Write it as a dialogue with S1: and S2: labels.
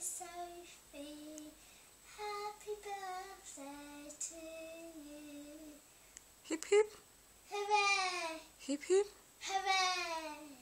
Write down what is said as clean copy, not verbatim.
S1: Sophie, happy birthday to you.
S2: Hip hip.
S1: Hooray!
S2: Hip hip.
S1: Hooray!